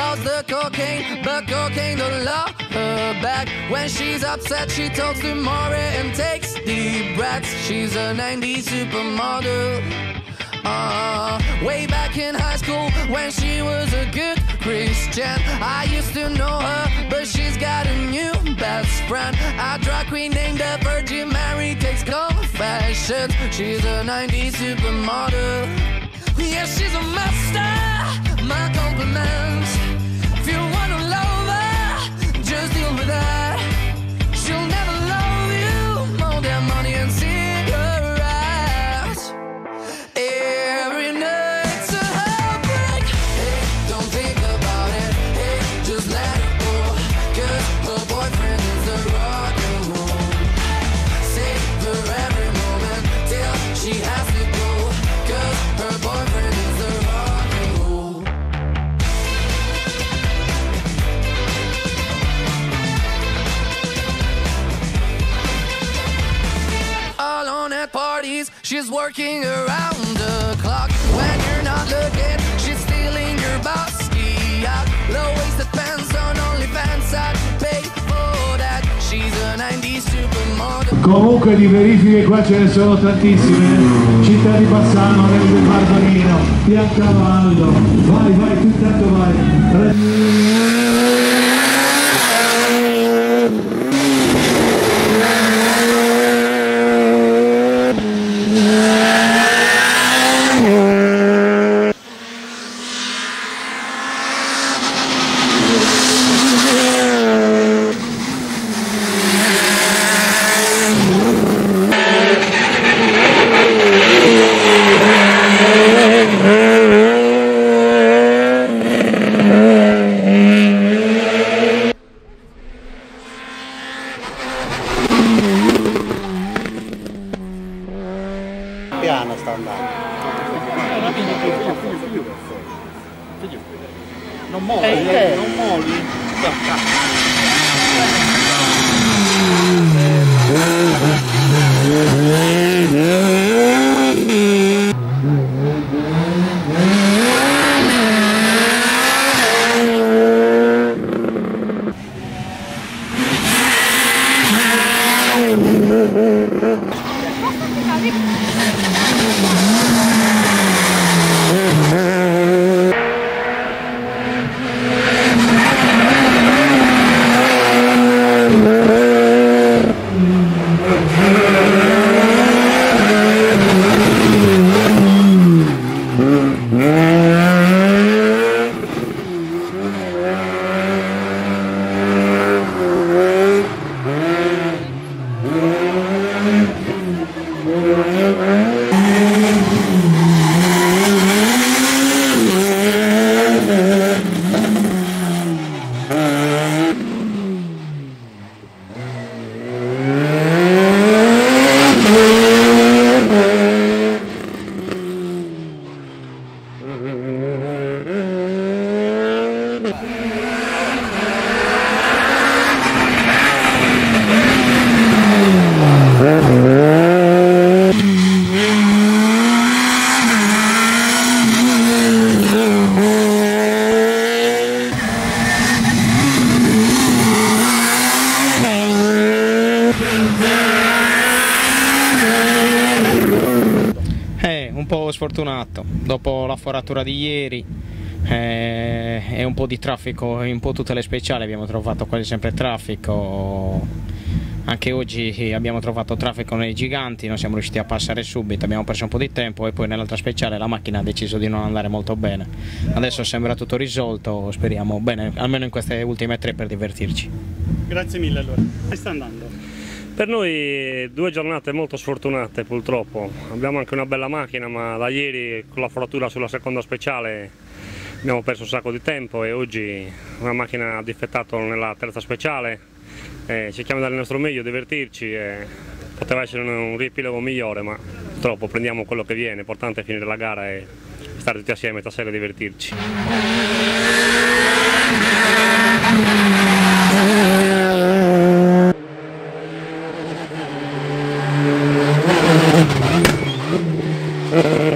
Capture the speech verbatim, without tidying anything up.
loves the cocaine, but cocaine don't love her back. When she's upset, she talks to Maury and takes deep breaths. She's a nineties supermodel. Uh, way back in high school when she was a good Christian, I used to know her, but she's got a new best friend. A drag queen named the Virgin Mary takes confessions. She's a nineties supermodel. Yeah, she's a master, my compliments. If you wanna love her, just deal with that. She'll never love you more than money and cigarettes. Every night's a heartbreak. Hey, don't think about it. Hey, just let it go. Cause her boyfriend is the rock and roll. Save her every moment till she has to go. Cause her boyfriend is the rock and roll. Alone at parties, she's working around the clock. When you're not looking, she's stealing your bossy out. Low-waisted pants on OnlyFans, I'd pay for that. She's a nineties supermodel. Comunque di verifiche qua ce ne sono tantissime. Città di Bassano, Reggio del Bardolino, Biancavallo. Vai, vai, tu intanto vai. Piano sta andando. Non molli, eh, non molli. Eh, un po' sfortunato, dopo la foratura di ieri eh, e un po' di traffico in un po' tutte le speciali, abbiamo trovato quasi sempre traffico, anche oggi abbiamo trovato traffico nei giganti, non siamo riusciti a passare subito, abbiamo perso un po' di tempo e poi nell'altra speciale la macchina ha deciso di non andare molto bene. Adesso sembra tutto risolto, speriamo bene, almeno in queste ultime tre per divertirci. Grazie mille allora. Come sta andando? Per noi due giornate molto sfortunate purtroppo, abbiamo anche una bella macchina ma da ieri con la foratura sulla seconda speciale abbiamo perso un sacco di tempo e oggi una macchina ha difettato nella terza speciale, eh, cerchiamo di dare il nostro meglio, divertirci e poteva essere un riepilogo migliore ma purtroppo prendiamo quello che viene, l'importante è finire la gara e stare tutti assieme stasera e divertirci. Uh...